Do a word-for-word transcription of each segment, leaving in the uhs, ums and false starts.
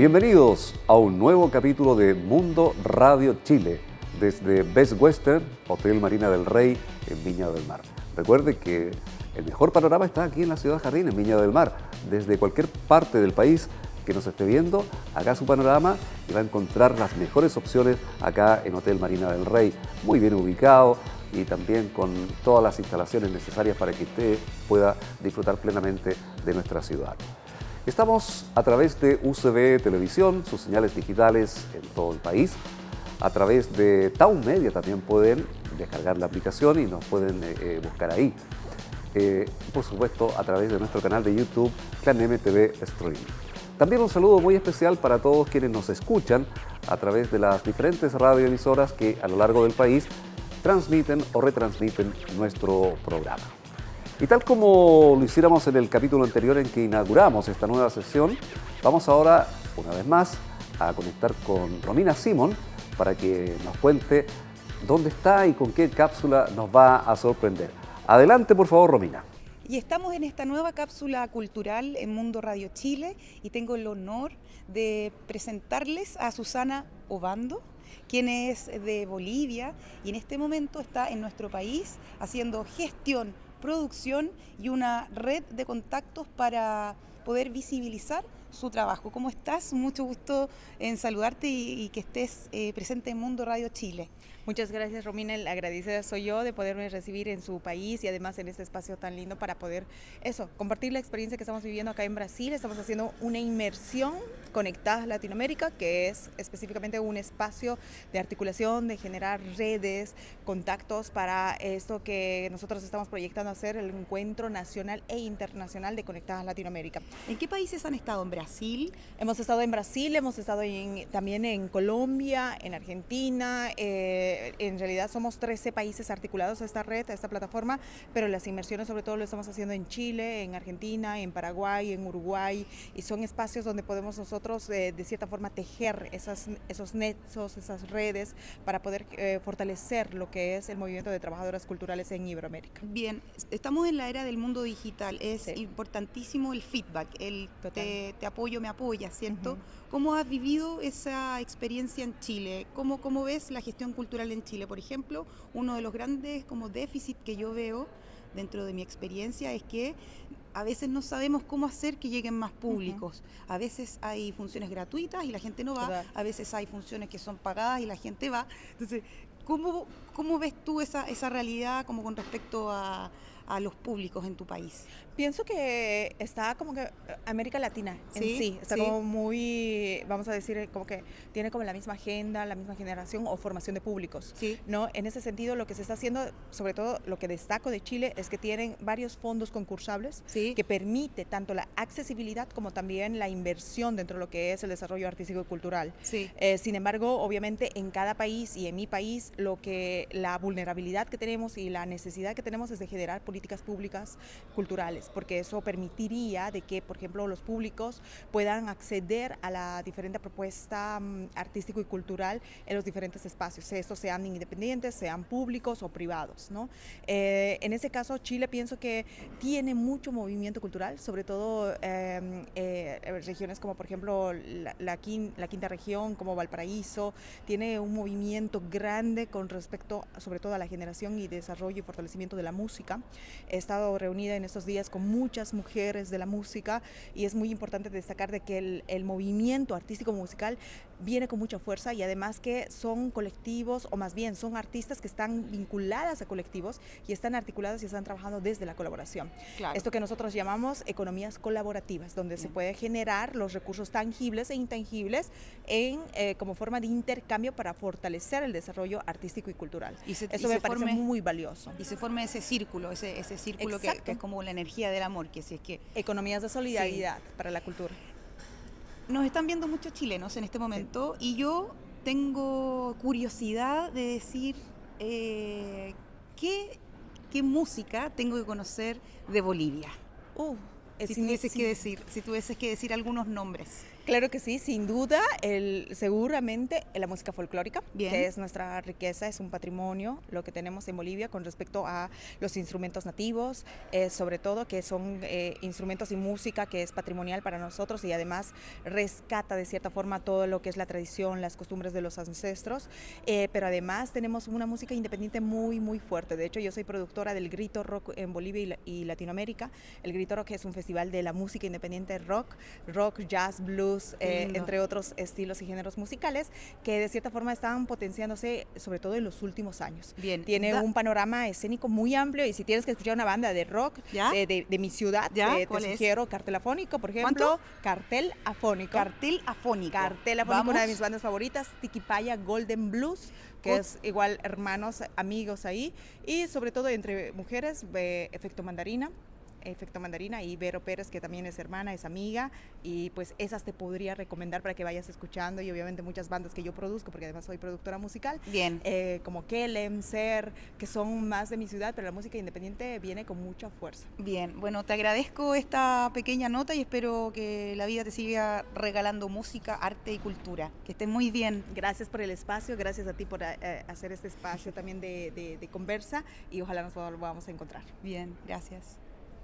Bienvenidos a un nuevo capítulo de Mundo Radio Chile, desde Best Western, Hotel Marina del Rey, en Viña del Mar. Recuerde que el mejor panorama está aquí en la ciudad Jardín, en Viña del Mar. Desde cualquier parte del país que nos esté viendo, haga su panorama y va a encontrar las mejores opciones acá en Hotel Marina del Rey, muy bien ubicado y también con todas las instalaciones necesarias para que usted pueda disfrutar plenamente de nuestra ciudad. Estamos a través de U C B Televisión, sus señales digitales en todo el país. A través de Town Media también pueden descargar la aplicación y nos pueden eh, buscar ahí. Eh, por supuesto, a través de nuestro canal de YouTube, Clan M T V Stream. También un saludo muy especial para todos quienes nos escuchan a través de las diferentes radioemisoras que a lo largo del país transmiten o retransmiten nuestro programa. Y tal como lo hiciéramos en el capítulo anterior en que inauguramos esta nueva sesión, vamos ahora, una vez más, a conectar con Romina Simón para que nos cuente dónde está y con qué cápsula nos va a sorprender. Adelante, por favor, Romina. Y estamos en esta nueva cápsula cultural en Mundo Radio Chile y tengo el honor de presentarles a Susana Obando, quien es de Bolivia y en este momento está en nuestro país haciendo gestión, producción y una red de contactos para poder visibilizar su trabajo. ¿Cómo estás? Mucho gusto en saludarte y, y que estés eh, presente en Mundo Radio Chile. Muchas gracias, Romina. La agradecida soy yo de poderme recibir en su país y además en este espacio tan lindo para poder, eso, compartir la experiencia que estamos viviendo acá en Brasil. Estamos haciendo una inmersión conectada a Latinoamérica, que es específicamente un espacio de articulación, de generar redes, contactos para esto que nosotros estamos proyectando hacer, el encuentro nacional e internacional de Conectadas Latinoamérica. ¿En qué países han estado? ¿En Brasil? Hemos estado en Brasil, hemos estado en, también en Colombia, en Argentina. Eh, en realidad somos trece países articulados a esta red, a esta plataforma, pero las inmersiones sobre todo lo estamos haciendo en Chile, en Argentina, en Paraguay, en Uruguay, y son espacios donde podemos nosotros eh, de cierta forma tejer esas, esos nexos, esas redes para poder eh, fortalecer lo que es el movimiento de trabajadoras culturales en Iberoamérica. Bien, estamos en la era del mundo digital, es sí. importantísimo el feedback, el te, te apoyo, me apoya, ¿cierto? Uh-huh. ¿Cómo has vivido esa experiencia en Chile? ¿Cómo, cómo ves la gestión cultural en Chile? Por ejemplo, uno de los grandes como déficits que yo veo dentro de mi experiencia es que a veces no sabemos cómo hacer que lleguen más públicos. Uh-huh. A veces hay funciones gratuitas y la gente no va, ¿verdad? A veces hay funciones que son pagadas y la gente va. Entonces, ¿cómo, cómo ves tú esa, esa realidad como con respecto a, a los públicos en tu país? Pienso que está como que América Latina en sí, sí está sí. como muy, vamos a decir, como que tiene como la misma agenda, la misma generación o formación de públicos, sí. ¿no? En ese sentido, lo que se está haciendo, sobre todo lo que destaco de Chile, es que tienen varios fondos concursables sí. que permite tanto la accesibilidad como también la inversión dentro de lo que es el desarrollo artístico y cultural. Sí. Eh, sin embargo, obviamente en cada país y en mi país, lo que la vulnerabilidad que tenemos y la necesidad que tenemos es de generar políticas públicas culturales, porque eso permitiría de que, por ejemplo, los públicos puedan acceder a la diferente propuesta um, artístico y cultural en los diferentes espacios, estos sean independientes, sean públicos o privados, ¿no? Eh, en ese caso, Chile pienso que tiene mucho movimiento cultural, sobre todo eh, eh, regiones como, por ejemplo, la, la, quin, la quinta región, como Valparaíso, tiene un movimiento grande con respecto, sobre todo, a la generación y desarrollo y fortalecimiento de la música. He estado reunida en estos días con muchas mujeres de la música y es muy importante destacar de que el, el movimiento artístico musical viene con mucha fuerza y además que son colectivos, o más bien son artistas que están vinculadas a colectivos y están articuladas y están trabajando desde la colaboración. Claro. Esto que nosotros llamamos economías colaborativas, donde Bien. se puede generar los recursos tangibles e intangibles en, eh, como forma de intercambio para fortalecer el desarrollo artístico y cultural. Y se, Eso y me se parece forme, muy valioso. Y se forma ese círculo, ese, ese círculo que, que es como la energía del amor, que si es que... Economías de solidaridad sí. para la cultura. Nos están viendo muchos chilenos en este momento sí. y yo tengo curiosidad de decir eh, ¿qué, qué música tengo que conocer de Bolivia. Uh, si tuvieses sí. que decir, si tuvieses que decir algunos nombres. Claro que sí, sin duda, el, seguramente la música folclórica, Bien. que es nuestra riqueza, es un patrimonio, lo que tenemos en Bolivia con respecto a los instrumentos nativos, eh, sobre todo que son eh, instrumentos y música que es patrimonial para nosotros y además rescata de cierta forma todo lo que es la tradición, las costumbres de los ancestros, eh, pero además tenemos una música independiente muy, muy fuerte. De hecho, yo soy productora del Grito Rock en Bolivia y, la, y Latinoamérica. El Grito Rock es un festival de la música independiente rock, rock, jazz, blues, Eh, entre otros estilos y géneros musicales que de cierta forma están potenciándose sobre todo en los últimos años. Bien. Tiene Da un panorama escénico muy amplio y si tienes que escuchar una banda de rock de, de, de mi ciudad, eh, te sugiero Cartel Afónico, por ejemplo. ¿Cuánto? Cartel Afónico. Cartel Afónico. Cartel Afónico, una de mis bandas favoritas, Tiquipaya Golden Blues, que es igual hermanos, amigos ahí, y sobre todo entre mujeres, eh, Efecto Mandarina. Efecto Mandarina y Vero Pérez, que también es hermana, es amiga, y pues esas te podría recomendar para que vayas escuchando, y obviamente muchas bandas que yo produzco, porque además soy productora musical. Bien. Eh, como Kelem, Ser, que son más de mi ciudad, pero la música independiente viene con mucha fuerza. Bien, bueno, te agradezco esta pequeña nota y espero que la vida te siga regalando música, arte y cultura. Que estés muy bien. Gracias por el espacio, gracias a ti por eh, hacer este espacio también de, de, de conversa, y ojalá nos volvamos a encontrar. Bien, gracias.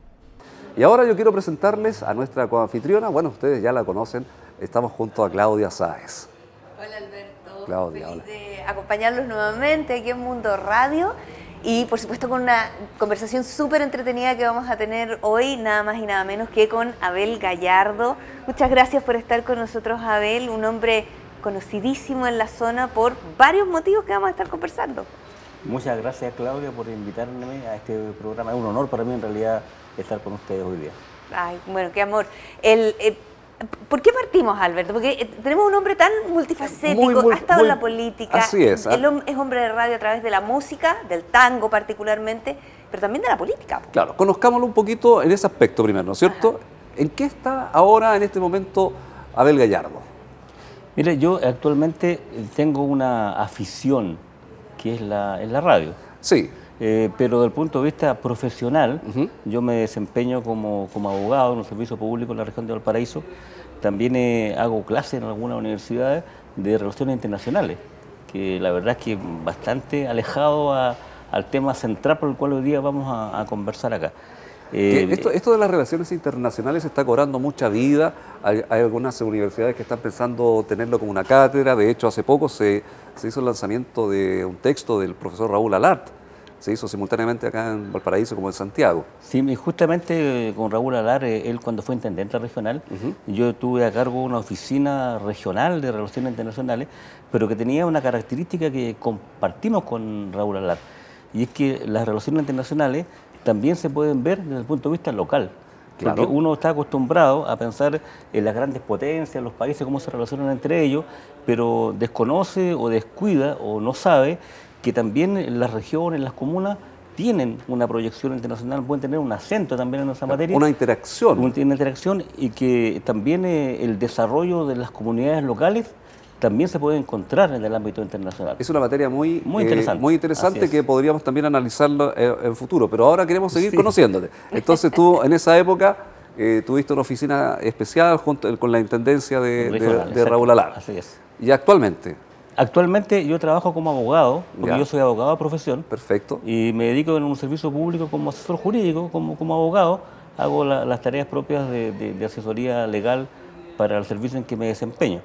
Y ahora yo quiero presentarles a nuestra coanfitriona. Bueno, ustedes ya la conocen, estamos junto a Claudia Sáez. Hola Alberto, Claudia, feliz hola. de acompañarlos nuevamente aquí en Mundo Radio y por supuesto con una conversación súper entretenida que vamos a tener hoy, nada más y nada menos que con Abel Gallardo. Muchas gracias por estar con nosotros, Abel, un hombre conocidísimo en la zona por varios motivos que vamos a estar conversando. Muchas gracias, Claudia, por invitarme a este programa. Es un honor para mí en realidad estar con ustedes hoy día. Ay, bueno, qué amor. El, eh, ¿Por qué partimos, Alberto? Porque eh, tenemos un hombre tan multifacético, Muy, muy, ha estado muy, en la política, así es, ¿eh? Él es hombre de radio a través de la música, del tango particularmente, pero también de la política. Claro, conozcámoslo un poquito en ese aspecto primero, ¿no es cierto? Ajá. ¿En qué está ahora, en este momento, Abel Gallardo? Mire, yo actualmente tengo una afición, que es la, es la radio. Sí. Eh, pero desde el punto de vista profesional, uh-huh. yo me desempeño como, como abogado en un servicio público en la región de Valparaíso. También eh, hago clases en algunas universidades de relaciones internacionales, que la verdad es que bastante alejado a, al tema central por el cual hoy día vamos a, a conversar acá. Eh, esto, esto de las relaciones internacionales está cobrando mucha vida. Hay, hay algunas universidades que están pensando tenerlo como una cátedra. De hecho, hace poco se, se hizo el lanzamiento de un texto del profesor Raúl Alart. Se hizo simultáneamente acá en Valparaíso como en Santiago. Sí, justamente con Raúl Alar, él cuando fue intendente regional, uh-huh. yo tuve a cargo una oficina regional de relaciones internacionales, pero que tenía una característica que compartimos con Raúl Alar, y es que las relaciones internacionales también se pueden ver desde el punto de vista local. Claro. Porque uno está acostumbrado a pensar en las grandes potencias, los países, cómo se relacionan entre ellos, pero desconoce o descuida o no sabe que también las regiones, las comunas, tienen una proyección internacional, pueden tener un acento también en esa materia. Una interacción. Una, una interacción y que también eh, el desarrollo de las comunidades locales también se puede encontrar en el ámbito internacional. Es una materia muy, muy interesante, eh, muy interesante que podríamos también analizarlo en el futuro, pero ahora queremos seguir sí. conociéndote. Entonces tú en esa época eh, tuviste una oficina especial junto con la intendencia de, Regional, de, de Raúl Alar. Así es. ¿Y actualmente? Actualmente yo trabajo como abogado, porque ya. yo soy abogado de profesión. Perfecto. Y me dedico en un servicio público como asesor jurídico, como, como abogado. Hago la, las tareas propias de, de, de asesoría legal para el servicio en que me desempeño.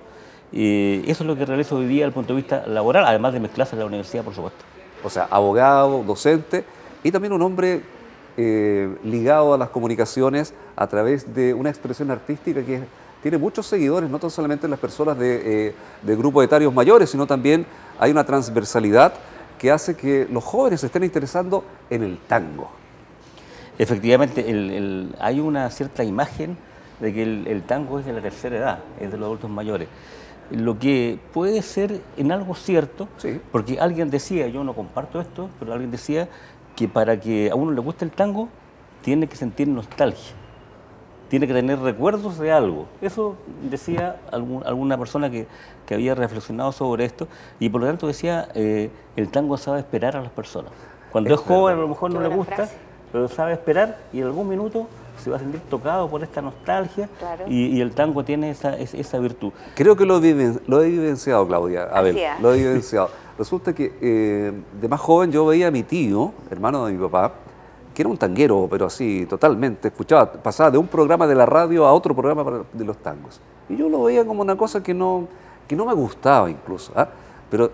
Y eso es lo que realizo hoy día desde el punto de vista laboral, además de mis clases en la universidad, por supuesto. O sea, abogado, docente y también un hombre eh, ligado a las comunicaciones a través de una expresión artística que tiene muchos seguidores, no tan solamente las personas de, eh, de grupos etarios mayores, sino también hay una transversalidad que hace que los jóvenes se estén interesando en el tango. Efectivamente, el, el, hay una cierta imagen de que el, el tango es de la tercera edad, es de los adultos mayores. Lo que puede ser en algo cierto, sí. porque alguien decía, yo no comparto esto, pero alguien decía que para que a uno le guste el tango, tiene que sentir nostalgia, tiene que tener recuerdos de algo. Eso decía algún, alguna persona que, que había reflexionado sobre esto, y por lo tanto decía, eh, el tango sabe esperar a las personas. Cuando es, es joven a lo mejor no le gusta, frase. pero sabe esperar y en algún minuto se va a sentir tocado por esta nostalgia, Claro. y, y el tango tiene esa, esa, esa virtud. Creo que lo he, viven- lo he vivenciado, Claudia. A ver, Así es. lo he vivenciado. Resulta que eh, de más joven yo veía a mi tío, hermano de mi papá, que era un tanguero, pero así, totalmente. Escuchaba, pasaba de un programa de la radio a otro programa para- de los tangos. Y yo lo veía como una cosa que no, que no me gustaba incluso. ¿ah? Pero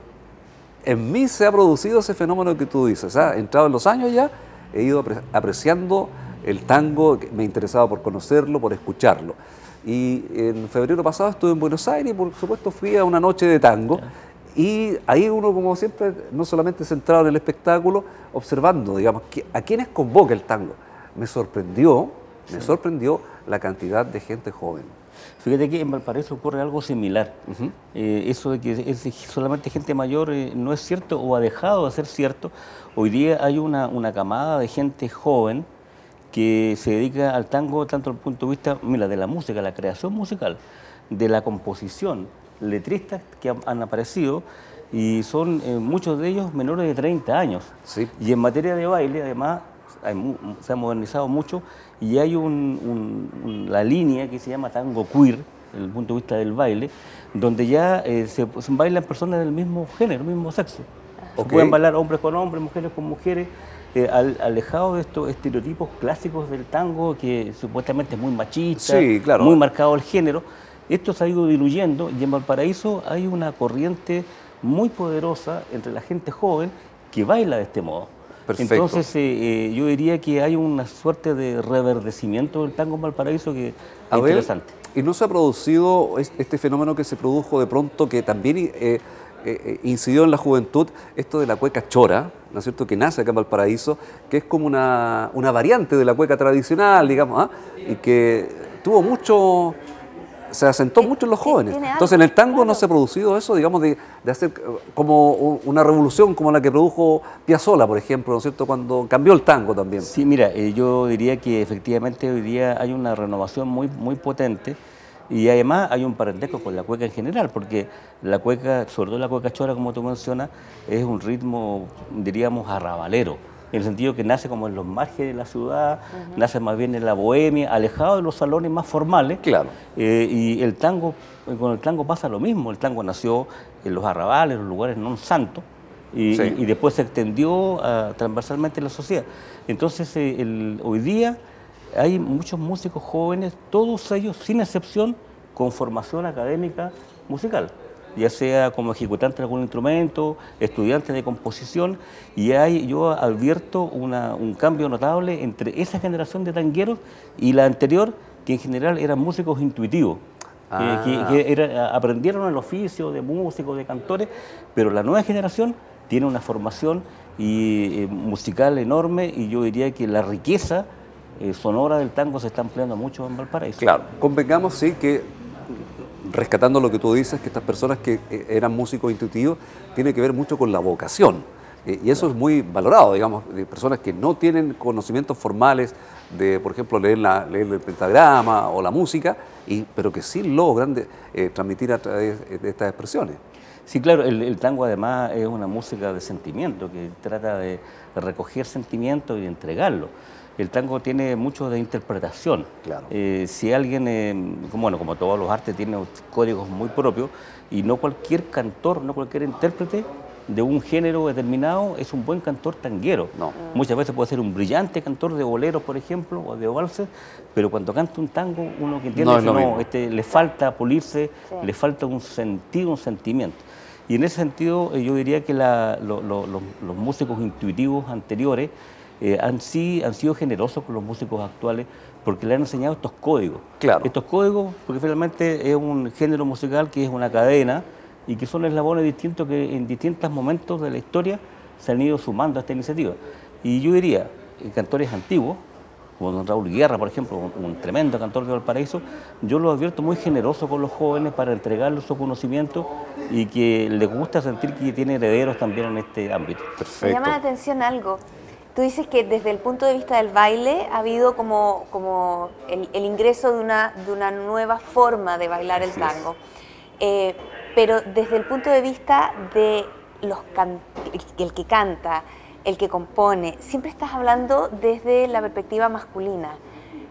en mí se ha producido ese fenómeno que tú dices. ¿ah? Entrado en los años ya, he ido apre- apreciando el tango, que me interesaba por conocerlo, por escucharlo. Y en febrero pasado estuve en Buenos Aires y por supuesto fui a una noche de tango. Y ahí uno, como siempre, no solamente centrado en el espectáculo, observando, digamos, que- a quiénes convoca el tango. Me sorprendió, me sorprendió la cantidad de gente joven. Fíjate que en Valparaíso ocurre algo similar. Ujú. Eh, eso de que es solamente gente mayor eh, no es cierto o ha dejado de ser cierto. Hoy día hay una, una camada de gente joven que se dedica al tango tanto desde el punto de vista, mira, de la música, la creación musical, de la composición, letristas que han, han aparecido y son eh, muchos de ellos menores de treinta años. Sí. Y en materia de baile, además, hay mu- se ha modernizado mucho y hay un- un- un- la línea que se llama tango queer, desde el punto de vista del baile, donde ya eh, se, se bailan personas del mismo género, mismo sexo. Se Ok. pueden bailar hombres con hombres, mujeres con mujeres, eh, al- alejados de estos estereotipos clásicos del tango que supuestamente es muy machista, Sí, claro. muy marcado el género. Esto se ha ido diluyendo y en Valparaíso hay una corriente muy poderosa entre la gente joven que baila de este modo. Perfecto. Entonces eh, eh, yo diría que hay una suerte de reverdecimiento del tango en Valparaíso que es A ver, interesante. ¿y no se ha producido es- este fenómeno que se produjo de pronto, que también eh, eh, eh, incidió en la juventud, esto de la cueca chora, ¿no es cierto?, que nace acá en Valparaíso, que es como una, una variante de la cueca tradicional, digamos, ¿ah? Y que tuvo mucho, se asentó mucho en los jóvenes. tiene algo, Entonces, en el tango claro. no se ha producido eso, digamos, de, de hacer eh, como u- una revolución como la que produjo Piazzolla, por ejemplo, ¿no es cierto?, cuando cambió el tango también. Sí, mira, eh, yo diría que efectivamente hoy día hay una renovación muy, muy potente y además hay un parentesco con la cueca en general, porque la cueca, sobre todo la cueca chora, como tú mencionas, es un ritmo, diríamos, arrabalero, en el sentido que nace como en los márgenes de la ciudad, nace más bien en la bohemia, alejado de los salones más formales. Claro. Eh, y el tango, eh, con el tango pasa lo mismo, el tango nació en los arrabales, en los lugares no santos, y, Sí. y- y después se extendió ah, transversalmente en la sociedad. Entonces, eh, el- hoy día hay muchos músicos jóvenes, todos ellos, sin excepción, con formación académica musical, ya sea como ejecutante de algún instrumento, estudiante de composición, y hay, yo advierto una- un cambio notable entre esa generación de tangueros y la anterior, que en general eran músicos intuitivos. Ah. que, que- que era- aprendieron el oficio de músicos, de cantores, pero la nueva generación tiene una formación y, eh, musical enorme, y yo diría que la riqueza eh, sonora del tango se está empleando mucho en Valparaíso. Claro, convengamos, sí, que rescatando lo que tú dices, que estas personas que eh, eran músicos intuitivos, tiene que ver mucho con la vocación. Eh, y eso es muy valorado, digamos, de personas que no tienen conocimientos formales de, por ejemplo, leer, la, leer el pentagrama o la música, y, pero que sí logran de, eh, transmitir a través de estas expresiones. Sí, claro, el, el tango además es una música de sentimiento, que trata de, de recoger sentimientos y de entregarlo. El tango tiene mucho de interpretación. Claro. Eh, si alguien, eh, como, bueno, como todos los artes, tiene códigos muy propios, y no cualquier cantor, no cualquier intérprete de un género determinado es un buen cantor tanguero. No. Muchas veces puede ser un brillante cantor de boleros, por ejemplo, o de valses, pero cuando canta un tango, uno que entiende No es que lo no, mismo. este, le falta pulirse, Sí. le falta un sentido, un sentimiento. Y en ese sentido, eh, yo diría que la- lo- lo- los, los músicos intuitivos anteriores eh, han, sí, han sido generosos con los músicos actuales, porque le han enseñado estos códigos. Claro. Estos códigos, porque finalmente es un género musical que es una cadena y que son eslabones distintos que en distintos momentos de la historia se han ido sumando a esta iniciativa. Y yo diría, eh, cantores antiguos, como don Raúl Guerra, por ejemplo, un, un tremendo cantor de Valparaíso, yo lo advierto muy generoso con los jóvenes para entregarles su conocimiento y que les gusta sentir que tiene herederos también en este ámbito. Me llama la atención algo. Tú dices que desde el punto de vista del baile ha habido como, como el, el ingreso de una, de una nueva forma de bailar el Así es. tango. Eh, pero desde el punto de vista de los can- el, el que canta, el que compone, siempre estás hablando desde la perspectiva masculina.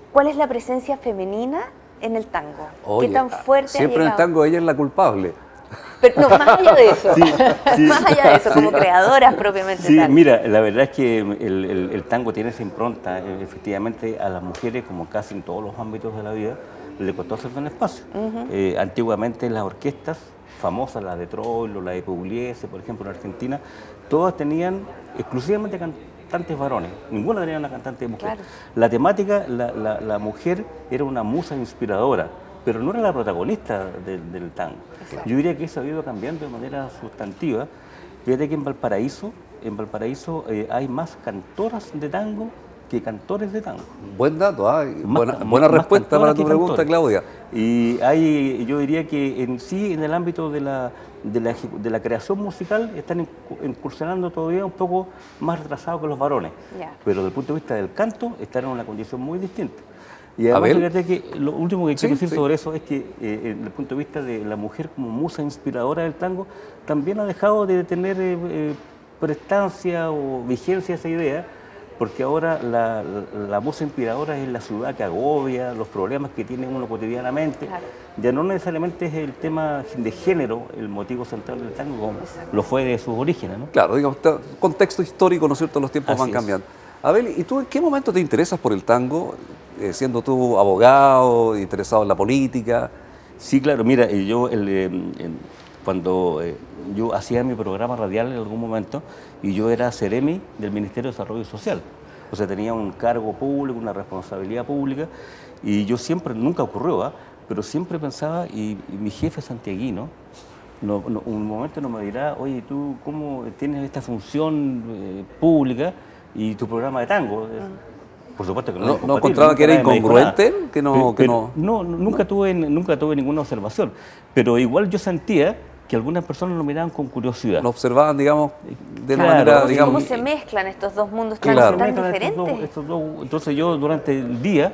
¿cuál es la presencia femenina en el tango? Oye, ¿Qué tan fuerte siempre ha en el llegado? tango ella es la culpable. Pero no, más allá de eso, Sí, sí. más allá de eso, como creadoras propiamente Sí, tal. mira, la verdad es que el, el- el tango tiene esa impronta, eh, efectivamente a las mujeres, como casi en todos los ámbitos de la vida, le costó hacerse un espacio. Eh, antiguamente las orquestas famosas, la de Troilo, la de Pugliese, por ejemplo, en Argentina, todas tenían exclusivamente cantantes varones, ninguna tenía una cantante mujer. Claro. La temática, la, la- la mujer era una musa inspiradora, pero no era la protagonista del, del tango. Yo diría que eso ha ido cambiando de manera sustantiva. Fíjate que en Valparaíso, en Valparaíso eh, hay más cantoras de tango que cantores de tango. Buen dato, ¿ah? Más- buena, más- buena más respuesta cantoras para tu que pregunta, cantores. Claudia. Y hay, yo diría que en sí, en el ámbito de la, de la, ejecu- de la creación musical, están incu- incursionando todavía un poco más retrasados que los varones. Ya. Pero desde el punto de vista del canto, están en una condición muy distinta. Y además, Abel. fíjate que lo último que quiero Sí, decir sí. sobre eso es que, eh, desde el punto de vista de la mujer como musa inspiradora del tango, también ha dejado de tener eh, eh, prestancia o vigencia esa idea, porque ahora la, la, la musa inspiradora es la ciudad que agobia, los problemas que tiene uno cotidianamente. Claro. Ya no necesariamente es el tema de género el motivo central del tango, como lo fue de sus orígenes, ¿no? Claro, digamos, está- contexto histórico, ¿no es cierto? Los tiempos Así van es. cambiando. Abel, ¿y tú en qué momento te interesas por el tango? Eh, siendo tú abogado, interesado en la política. Sí, claro, mira, eh, yo el, eh, el- cuando eh, yo hacía mi programa radial en algún momento y yo era Ceremi del Ministerio de Desarrollo Social, o sea, tenía un cargo público, una responsabilidad pública y yo siempre, nunca ocurrió, ¿ah? Pero siempre pensaba, y, y mi jefe santiaguino, no, no, un momento no me dirá, oye, ¿tú cómo tienes esta función eh, pública y tu programa de tango? Por supuesto que no, ¿No, es no compatible, encontraba que era nunca nadie me dijo incongruente? nada. Que no, Pero- que pero no, no, nunca, Tuve, nunca tuve ninguna observación, pero igual yo sentía que algunas personas lo miraban con curiosidad. lo observaban, digamos, de una Claro, manera, ¿cómo ¿Cómo, digamos... se mezclan estos dos mundos tan, Claro. tan Estos diferentes? dos- estos dos- entonces yo durante el día,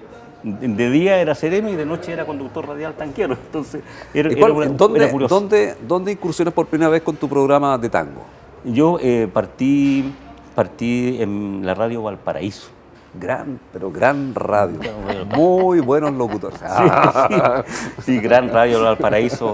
de día era sereno y de noche era conductor radial tanquero, entonces era, ¿Y cuál- era una- ¿dónde, era curioso. dónde, ¿Dónde incursionas por primera vez con tu programa de tango? Yo eh, partí, partí en la radio Valparaíso. Gran, pero gran radio. Muy buenos locutores. Sí, sí, gran radio Valparaíso.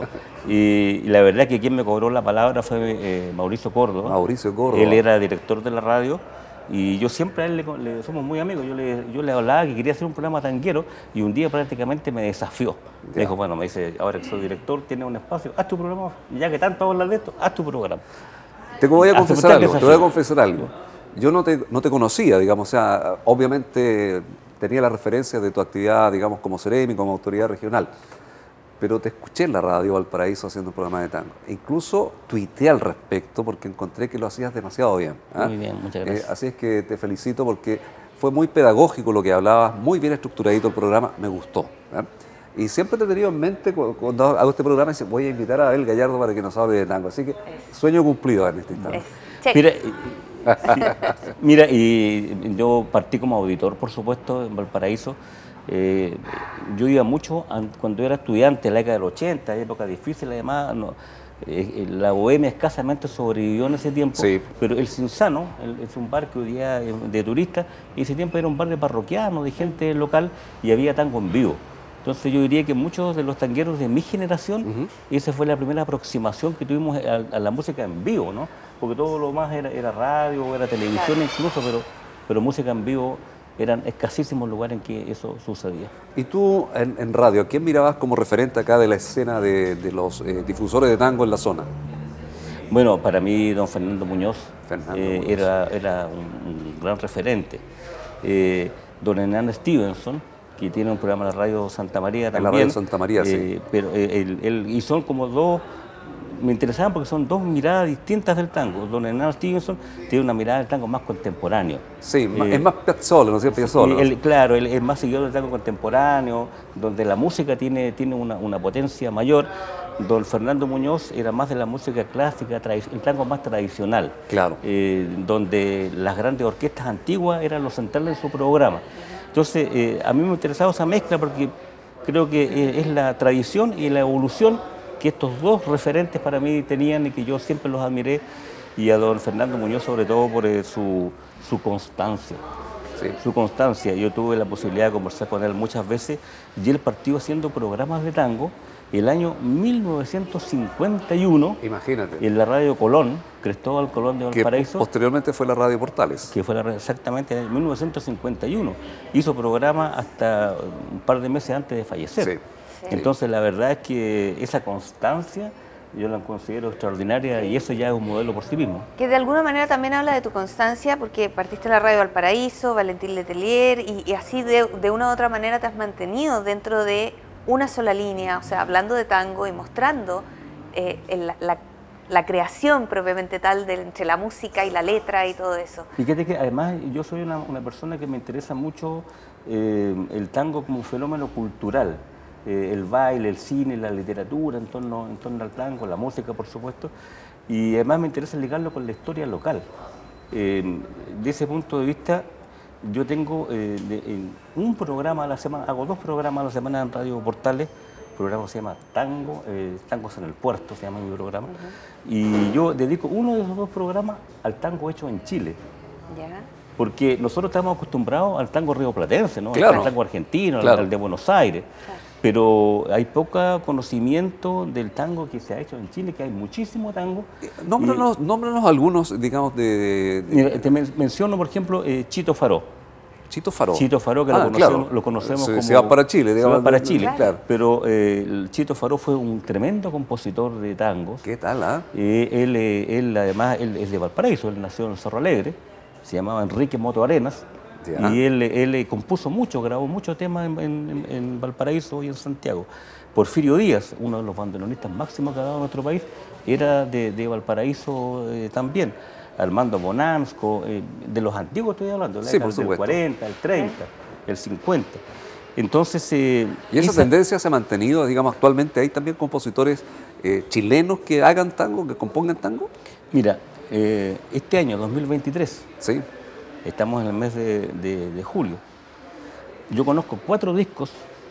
Y, y la verdad que quien me cobró la palabra fue eh, Mauricio Córdoba. Mauricio Córdoba. Él era director de la radio y yo siempre a él le, le- somos muy amigos. Yo le, yo le hablaba que quería hacer un programa tanguero y un día prácticamente me desafió. Me dijo, bueno, me dice, ahora que soy director, tienes un espacio, haz tu programa. Ya que tanto hablas de esto, haz tu programa. Te voy a Aceptar confesar el algo, te desafío. voy a confesar algo. Yo no te, no te conocía, digamos, o sea, obviamente tenía la referencia de tu actividad, digamos, como Ceremi, como autoridad regional, pero te escuché en la radio Valparaíso haciendo un programa de tango. E incluso tuiteé al respecto porque encontré que lo hacías demasiado bien. ¿ah? Muy bien, muchas gracias. Eh, así es que te felicito porque fue muy pedagógico lo que hablabas, muy bien estructuradito el programa, me gustó. ¿ah? Y siempre te he tenido en mente cu- cuando hago este programa, dice, voy a invitar a Abel Gallardo para que nos hable de tango. Así que sueño cumplido en este instante. Es- check. Mira, y- sí, mira, y yo partí como auditor, por supuesto, en Valparaíso. Eh, yo iba mucho an- cuando era estudiante, en la década del ochenta, época difícil además. No, eh, eh, la bohemia escasamente sobrevivió en ese tiempo, Sí. pero el Cinzano el- es un bar que hoy día es de turistas, y ese tiempo era un bar de parroquianos, de gente local, y había tango en vivo. Entonces yo diría que muchos de los tangueros de mi generación, esa fue la primera aproximación que tuvimos a, a la música en vivo, ¿no? Porque todo lo más era, era radio, era televisión incluso, pero, pero música en vivo eran escasísimos lugares en que eso sucedía. Y tú en, en radio, ¿a quién mirabas como referente acá de la escena de, de los eh, difusores de tango en la zona? Bueno, para mí don Fernando Muñoz, Fernando eh, Muñoz. Era, era un, un gran referente. Eh, don Hernán Stevenson, que tiene un programa en la radio Santa María En la también. radio Santa María, sí. eh, Pero eh, él, él- y son como dos, me interesaban porque son dos miradas distintas del tango. Don Hernán Stevenson tiene una mirada del tango más contemporáneo. Sí, ma- Eh, es más Piazzolla, ¿no es cierto? Piazzolla, ¿no? y él, claro, él es más seguidor del tango contemporáneo, donde la música tiene, tiene una, una potencia mayor. Don Fernando Muñoz era más de la música clásica, tradi- el tango más tradicional, Claro. eh, donde las grandes orquestas antiguas eran lo central de su programa. Entonces, eh, a mí me interesaba esa mezcla porque creo que eh, es la tradición y la evolución que estos dos referentes para mí tenían y que yo siempre los admiré, y a don Fernando Muñoz sobre todo por eh, su, su constancia. Sí. su constancia. Yo tuve la posibilidad de conversar con él muchas veces y él partió haciendo programas de tango el año mil novecientos cincuenta y uno. Imagínate. En la radio Colón, Cristóbal Colón de Que Valparaíso. posteriormente fue la Radio Portales. Que fue la, exactamente en mil novecientos cincuenta y uno. Hizo programa hasta un par de meses antes de fallecer. Sí. Sí. Entonces la verdad es que esa constancia yo la considero extraordinaria y eso ya es un modelo por sí mismo. Que de alguna manera también habla de tu constancia, porque partiste en la radio Valparaíso, Valentín Letelier, y, y así de, de una u otra manera te has mantenido dentro de una sola línea, o sea, hablando de tango y mostrando eh, el, la, la creación propiamente tal de, entre la música y la letra y todo eso. Fíjate que además yo soy una, una persona que me interesa mucho eh, el tango como un fenómeno cultural. Eh, el baile, el cine, la literatura en torno, en torno al tango, la música por supuesto, y además me interesa ligarlo con la historia local. Eh, de ese punto de vista yo tengo eh, de, en un programa a la semana, hago dos programas a la semana en Radio Portales, el programa se llama Tango, eh, Tangos en el Puerto se llama mi programa, uh-huh. Y yo dedico uno de esos dos programas al tango hecho en Chile. ¿Ya? Porque nosotros estamos acostumbrados al tango rioplatense, ¿no? Claro. Al tango argentino, Claro. al de Buenos Aires. Claro. Pero hay poco conocimiento del tango que se ha hecho en Chile, que hay muchísimo tango. Nómbranos, nómbranos algunos, digamos, de... de- Mira, te men- menciono, por ejemplo, eh, Chito Faró. Chito Faró. Chito Faró, que Ah, lo conocemos, claro. lo conocemos se, como... se va para Chile, se digamos. va para Chile, Claro. Pero eh, el Chito Faró fue un tremendo compositor de tangos. ¿Qué tal, ah? Eh, él, eh, él, además, él es de Valparaíso, él nació en Cerro Alegre, se llamaba Enrique Moto Arenas, Ya. y él, él eh, compuso mucho, grabó muchos temas en, en- en Valparaíso y en Santiago. Porfirio Díaz, uno de los bandoneonistas máximos que ha dado nuestro país, era de, de Valparaíso eh, también. Armando Bonamsco, eh, de los antiguos estoy hablando, de la Sí, década por del supuesto. cuarenta, el treinta, el cincuenta. Entonces... eh, Y esa, tendencia se ha mantenido, digamos, actualmente hay también compositores eh, chilenos que hagan tango, que compongan tango. Mira, eh, este año, dos mil veintitrés, Sí. estamos en el mes de, de- de julio. Yo conozco cuatro discos,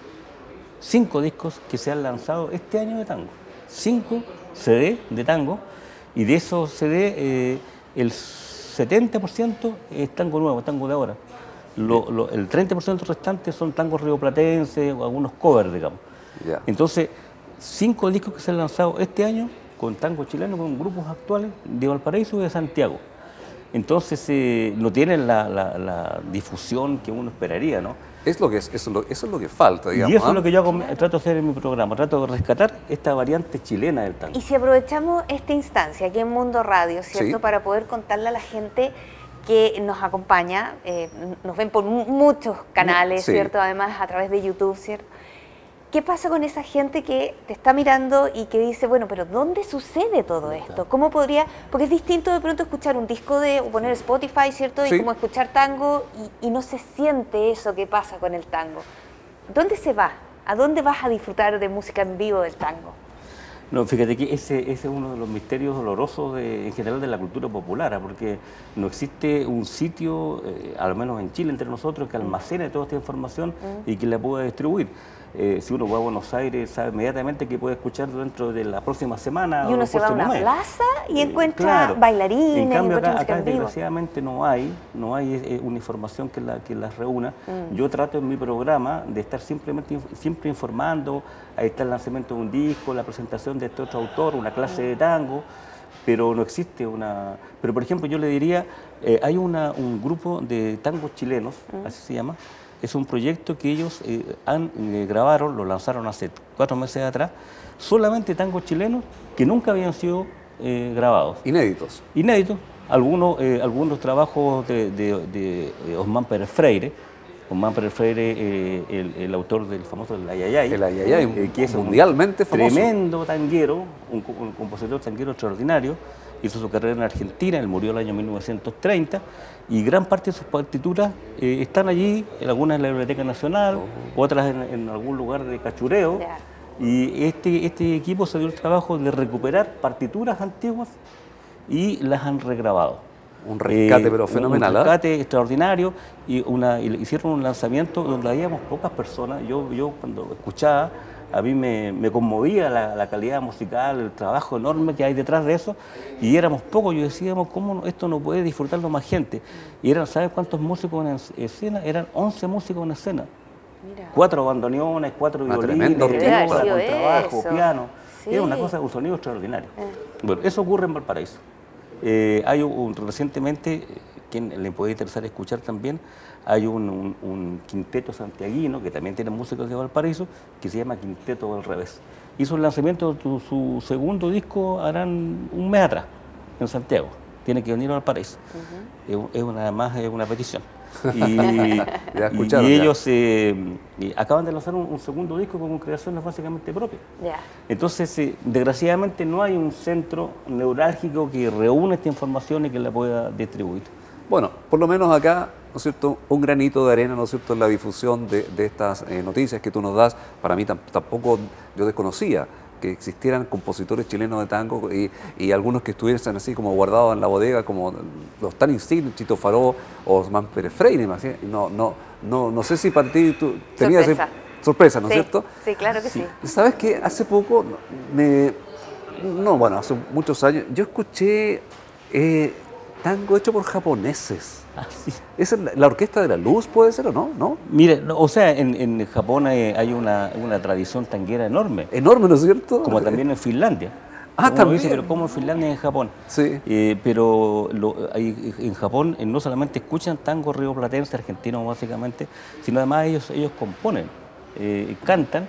cinco discos que se han lanzado este año de tango. Cinco C D de tango, y de esos C D eh, el setenta por ciento es tango nuevo, tango de ahora. Lo- lo- el treinta por ciento restante son tangos rioplatenses o algunos covers, digamos. Ya. Entonces, cinco discos que se han lanzado este año con tango chileno, con grupos actuales de Valparaíso y de Santiago. Entonces, eh, no tienen la, la- la difusión que uno esperaría, ¿no? Es lo que es, eso, es lo, eso es lo que falta, digamos. Y eso ¿ah? es lo que yo hago, trato de hacer en mi programa, trato de rescatar esta variante chilena del tango. Y si aprovechamos esta instancia aquí en Mundo Radio, ¿cierto? Sí. Para poder contarle a la gente que nos acompaña, eh, nos ven por mu- muchos canales, Sí. ¿cierto? Además a través de YouTube, ¿cierto? ¿Qué pasa con esa gente que te está mirando y que dice, bueno, pero ¿dónde sucede todo esto? ¿Cómo podría...? Porque es distinto de pronto escuchar un disco de, o poner Spotify, ¿cierto? Y Sí. como escuchar tango y, y no se siente eso que pasa con el tango. ¿Dónde se va? ¿A dónde vas a disfrutar de música en vivo del tango? No, fíjate que ese, ese es uno de los misterios dolorosos de- en general de la cultura popular, ¿ah? Porque no existe un sitio, eh, al menos en Chile, entre nosotros, que almacene toda esta información y que la pueda distribuir. Eh, si uno va a Buenos Aires, sabe inmediatamente que puede escuchar dentro de la próxima semana. Y o uno el se va a próximo una mes. plaza y Eh, encuentra claro. bailarines, En cambio, encuentra acá, música acá en vivo. desgraciadamente no hay, no hay eh, una información que, la, que las reúna. Mm. Yo trato en mi programa de estar simplemente inf- siempre informando. Ahí está el lanzamiento de un disco, la presentación de este otro autor, una clase de tango, pero no existe una... Pero, por ejemplo, yo le diría, eh, hay una, un grupo de tangos chilenos, Mm. así se llama. Es un proyecto que ellos eh, han, eh, grabaron, lo lanzaron hace cuatro meses atrás, solamente tangos chilenos que nunca habían sido eh, grabados. Inéditos. Inéditos, algunos, eh, algunos trabajos de, de, de, eh, Osman Pérez Freire. Osman Pérez Freire, eh, el, el autor del famoso El Ayayay, El Ayayay, eh, que es un mundialmente famoso. tremendo tanguero, un, co- un compositor tanguero extraordinario. Hizo su carrera en Argentina, él murió el año mil novecientos treinta, y gran parte de sus partituras eh, están allí, algunas en la Biblioteca Nacional, otras en, en algún lugar de cachureo. Ya. Y este, este equipo se dio el trabajo de recuperar partituras antiguas y las han regrabado. Un rescate, Eh, pero un- fenomenal. Un ¿ah? rescate extraordinario, y, una, y le hicieron un lanzamiento donde habíamos pocas personas. Yo, yo cuando escuchaba a mí me, me conmovía la, la calidad musical, el trabajo enorme que hay detrás de eso, y éramos pocos, yo decíamos, ¿cómo esto no puede disfrutarlo más gente? Y eran, ¿sabes cuántos músicos en escena? Eran once músicos en escena. Mira. Cuatro bandoneones, cuatro Una violines, tremenda viola, contrabajo, eso. piano. Sí. Era una cosa, un sonido extraordinario. Eh. Bueno, eso ocurre en Valparaíso. Eh, hay un, recientemente, quien le puede interesar escuchar también, hay un, un, un quinteto santiaguino que también tiene músicos de Valparaíso que se llama Quinteto del Revés. Hizo el lanzamiento de su, su segundo disco harán un mes atrás en Santiago. Tiene que venir a Valparaíso. Uh-huh. es, es una, además es una petición. Y, y, y ellos eh, y acaban de lanzar un, un segundo disco con creaciones básicamente propias. Yeah. Entonces, eh, desgraciadamente no hay un centro neurálgico que reúne esta información y que la pueda distribuir. Bueno, por lo menos acá, ¿no es cierto?, un granito de arena, ¿no es cierto?, en la difusión de, de estas eh, noticias que tú nos das. Para mí tampoco yo desconocía que existieran compositores chilenos de tango y, y algunos que estuviesen así como guardados en la bodega, como los tan insignes, Chito Faró o Osman Pérez Freire. No, no, no, no sé si para ti tú tenías sorpresa, sorpresa, ¿no es sí, cierto? Sí, claro que sí. sí. ¿Sabes qué? Hace poco, me, no, bueno, hace muchos años, yo escuché eh, tango hecho por japoneses. Ah, sí. ¿Es la, la Orquesta de la Luz, puede ser o no? ¿No? Mire, no, o sea, en, en Japón hay, hay una, una tradición tanguera enorme. Enorme, ¿no es cierto? Como también en Finlandia. Ah, Uno también. Dice, pero como en Finlandia y en Japón. Sí. Eh, pero lo, hay, en Japón eh, no solamente escuchan tango rioplatense, argentino básicamente, sino además ellos, ellos componen, eh, cantan,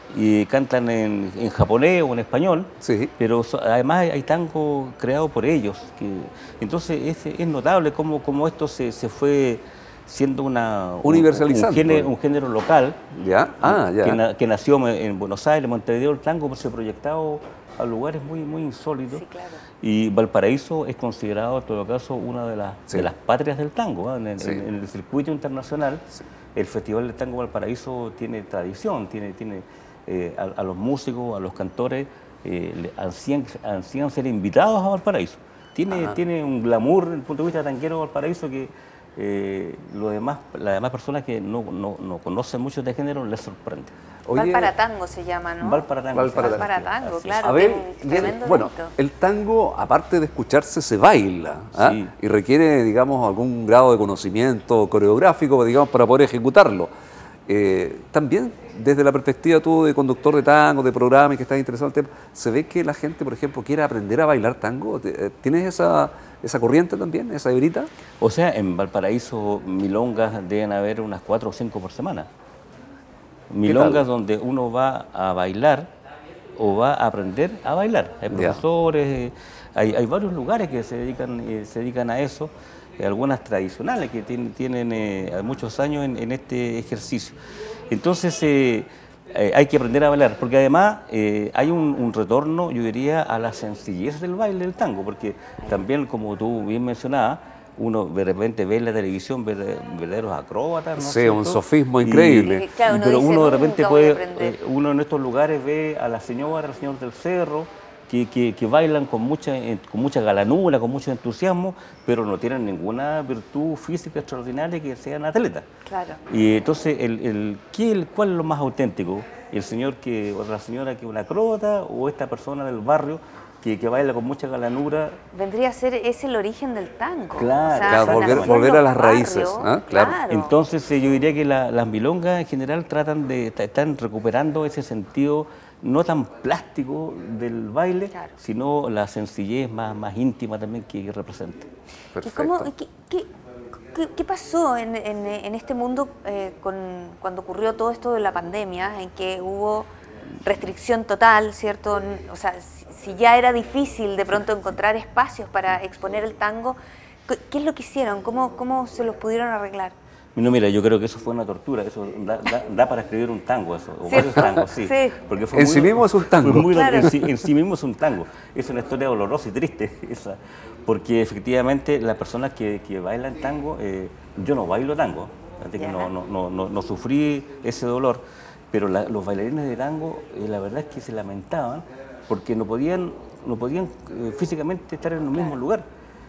y cantan en, en japonés o en español, sí. Pero so, además hay, hay tango creado por ellos. Que, entonces es, es notable cómo, cómo esto se, se fue siendo una, universalizando. Un, un, género, un género local. ¿Ya? Ah, ya. Que, na, que nació en Buenos Aires, Montevideo. El tango se ha proyectado a lugares muy, muy insólitos. Sí, claro. Y Valparaíso es considerado en todo caso una de las, sí. de las patrias del tango, ¿eh? en, sí. en, en el circuito internacional. Sí. El Festival de Tango Valparaíso tiene tradición, tiene... tiene Eh, a, a los músicos, a los cantores, eh, ansían, ansían ser invitados a Valparaíso. Tiene, tiene un glamour desde el punto de vista tanguero Valparaíso que eh, lo demás, las demás personas que no, no, no conocen mucho de género les sorprende. Valparatango se llama, ¿no? Valparatango. Valparatango, Valparatango claro. A ver, bueno, el tango, aparte de escucharse, se baila, ¿ah? Sí. Y requiere, digamos, algún grado de conocimiento coreográfico, digamos, para poder ejecutarlo. Eh, también, desde la perspectiva tú de conductor de tango, de programa y que estás interesado en el tema, ¿se ve que la gente, por ejemplo, quiere aprender a bailar tango? ¿Tienes esa, esa corriente también, esa hebrita? O sea, en Valparaíso, milongas deben haber unas cuatro o cinco por semana. Milongas donde uno va a bailar o va a aprender a bailar. Hay profesores, eh, hay, hay varios lugares que se dedican, eh, se dedican a eso. Algunas tradicionales que tienen, tienen eh, muchos años en, en este ejercicio. Entonces eh, eh, hay que aprender a bailar, porque además eh, hay un, un retorno, yo diría, a la sencillez del baile del tango, porque también, como tú bien mencionabas, uno de repente ve en la televisión verdaderos acróbatas, ¿no? Sí, un sofismo increíble. Y, claro, uno pero dice, uno de repente puede, eh, uno en estos lugares ve a la señora, al señor del cerro, Que, que, que bailan con mucha, con mucha galanura, con mucho entusiasmo, pero no tienen ninguna virtud física extraordinaria que sean atletas. Claro. Y entonces, el, el, ¿qué, ¿cuál es lo más auténtico? ¿El señor que, o la señora que es una acróbata o esta persona del barrio que, que baila con mucha galanura? Vendría a ser ese el origen del tango. Claro, o sea, claro volver, volver a las raíces. ¿eh? Claro. Claro. Entonces, yo diría que la, las milongas en general tratan de, están recuperando ese sentido no tan plástico del baile, claro. sino la sencillez más, más íntima también que representa. ¿Y cómo, qué, qué, qué, qué pasó en, en, en este mundo eh, con, cuando ocurrió todo esto de la pandemia, en que hubo restricción total, ¿cierto? O sea, si, si ya era difícil de pronto encontrar espacios para exponer el tango, ¿qué, qué es lo que hicieron? ¿Cómo, cómo se los pudieron arreglar? No, mira, yo creo que eso fue una tortura, eso da, da, da para escribir un tango, eso, o sí. varios tangos, sí. sí. Porque fue en muy, sí mismo es un tango. Muy, claro. en, sí, en sí mismo es un tango, es una historia dolorosa y triste, esa, porque efectivamente las personas que, que bailan tango, eh, yo no bailo tango, que no, no, no, no, no sufrí ese dolor, pero la, los bailarines de tango, eh, la verdad es que se lamentaban porque no podían, no podían eh, físicamente estar en el mismo lugar.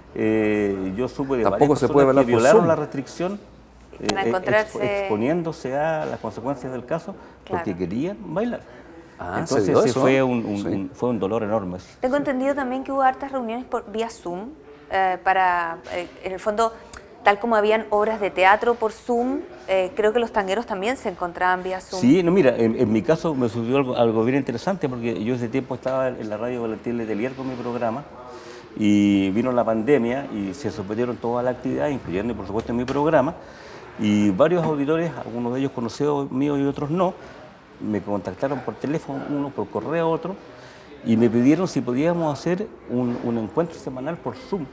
Eh, yo supe de Tampoco varias se puede personas que violaron Zoom. la restricción, Eh, encontrarse... exponiéndose a las consecuencias del caso, claro. porque querían bailar. Ah, Entonces ¿se dio se eso? fue, un, un- Sí. un- fue un dolor enorme. Tengo entendido también que hubo hartas reuniones por vía Zoom eh, para, eh, en el fondo, tal como habían obras de teatro por Zoom, eh, creo que los tangueros también se encontraban vía Zoom. Sí, no, mira, en, en mi caso me sucedió algo, algo bien interesante porque yo ese tiempo estaba en la radio Valentín Letelier con mi programa y vino la pandemia y se suspendieron todas las actividades, incluyendo por supuesto mi programa, y varios auditores, algunos de ellos conocidos míos y otros no, me contactaron por teléfono, uno por correo, otro, y me pidieron si podíamos hacer un, un encuentro semanal por Zoom.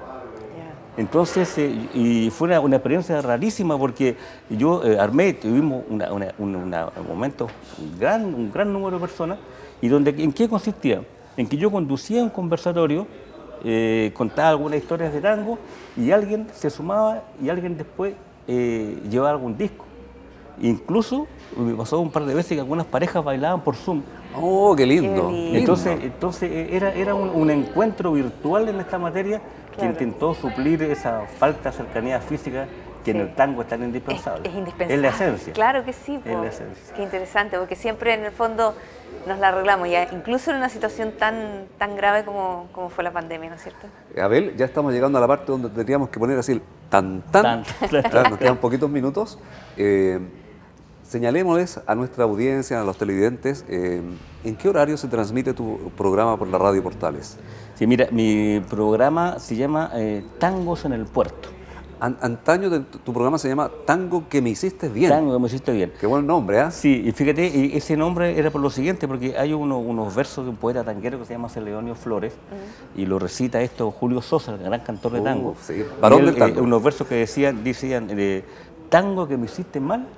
Entonces, eh, y fue una, una experiencia rarísima porque yo eh, armé, tuvimos una, una, una, una- un momento, un gran, un gran número de personas, y donde, ¿en qué consistía? En que yo conducía un conversatorio, eh, contaba algunas historias de tango, y alguien se sumaba y alguien después eh, llevaba algún disco. Incluso me pasó un par de veces que algunas parejas bailaban por Zoom. Oh, qué lindo. Qué lindo. Entonces, entonces eh, era, era un, un encuentro virtual en esta materia que Claro. intentó suplir esa falta de cercanía física que en Sí. el tango es tan Es, indispensable. es indispensable. Es la esencia. Claro que sí. Es po. la esencia. Qué interesante, porque siempre en el fondo nos la arreglamos, ya, incluso en una situación tan, tan grave como, como fue la pandemia, ¿no es cierto? Abel, ya estamos llegando a la parte donde tendríamos que poner así el tan tan. Tan, claro. Claro, nos quedan poquitos minutos. Eh, señalémosles a nuestra audiencia, a los televidentes, eh, ¿en qué horario se transmite tu programa por la radio Portales? Sí, mira, mi programa se llama eh, Tangos en el Puerto. An- antaño de- tu programa se llama Tango que me hiciste bien. Tango que me hiciste bien. Qué buen nombre, ¿ah? Sí, y fíjate, y ese nombre era por lo siguiente, porque hay uno- unos versos de un poeta tanguero que se llama Celedonio Flores, y lo recita esto Julio Sosa, el gran cantor de Uh, tango. sí, Y varón él, del tango. eh, unos versos que decían, decían eh, tango que me hiciste mal,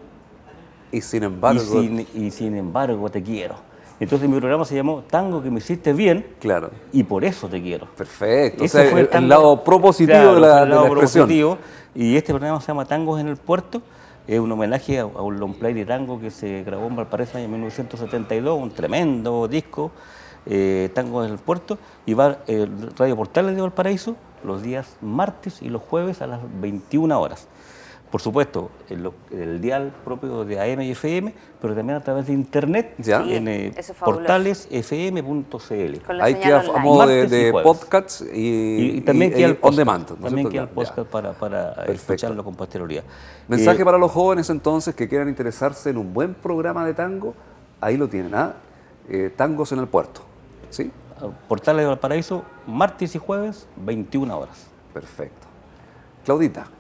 Y sin embargo, y, sin, y sin embargo te quiero. Entonces mi programa se llamó Tango que me hiciste bien, claro, y por eso te quiero. perfecto. O Ese sea, fue el, el tango- lado propositivo Claro, de la, fue el de lado la expresión. propositivo, y este programa se llama Tangos en el Puerto. Es un homenaje a, a un long play de tango que se grabó en Valparaíso en mil novecientos setenta y dos, un tremendo disco, eh, Tangos en el Puerto, y va eh, Radio Portales de Valparaíso los días martes y los jueves a las veintiuna horas. Por supuesto, el, lo- el dial propio de A M y F M, pero también a través de internet Ya. Sí, en eh, eso es fabuloso. portales f m punto c l. Con la Ahí señal queda a online. modo de, Martes y de jueves. podcasts y, Y, y también y- queda y el on podcast, demand. ¿no es también cierto? queda el Ya. podcast para, para Perfecto. escucharlo con posterioridad. Mensaje Eh, para los jóvenes entonces que quieran interesarse en un buen programa de tango, ahí lo tienen, ¿ah? Eh, Tangos en el Puerto, ¿sí? Portales de Valparaíso, martes y jueves, veintiuna horas. Perfecto. Claudita,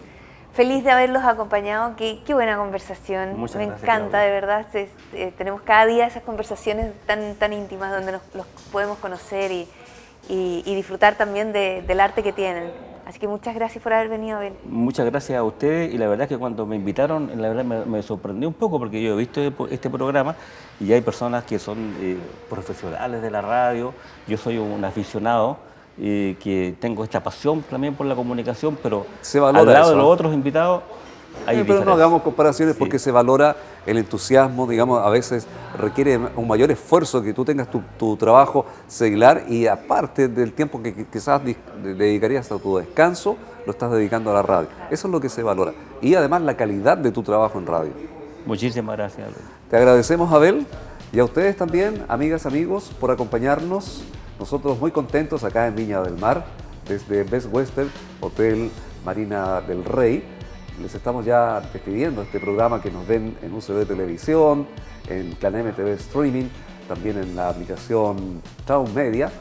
Feliz de haberlos acompañado, qué, qué buena conversación. Muchas Me gracias, encanta, Claudia. de verdad. Se- eh, tenemos cada día esas conversaciones tan, tan íntimas donde nos, los podemos conocer y, y- y disfrutar también de- del arte que tienen. Así que muchas gracias por haber venido, Abel. Muchas gracias a ustedes, y la verdad es que cuando me invitaron, la verdad me, me sorprendió un poco porque yo he visto este programa y hay personas que son eh, profesionales de la radio, yo soy un aficionado, eh, que tengo esta pasión también por la comunicación, pero Se valora al lado eso, de los ¿eh? otros invitados hay Eh, pero no diferencias. hagamos comparaciones Sí. porque se valora el entusiasmo, digamos, a veces requiere un mayor esfuerzo que tú tengas tu, tu trabajo seglar y aparte del tiempo que, que quizás di- le dedicarías a tu descanso, lo estás dedicando a la radio. Eso es lo que se valora. Y además la calidad de tu trabajo en radio. Muchísimas gracias. Te agradecemos, Abel, y a ustedes también, amigas, amigos, por acompañarnos. Nosotros muy contentos acá en Viña del Mar, desde Best Western, Hotel Marina del Rey. Les estamos ya despidiendo este programa que nos ven en U C B Televisión, en Clan M T V Streaming, también en la aplicación Town Media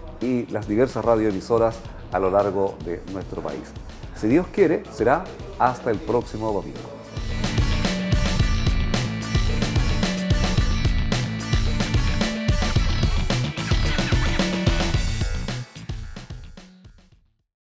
y las diversas radioemisoras a lo largo de nuestro país. Si Dios quiere, será hasta el próximo domingo.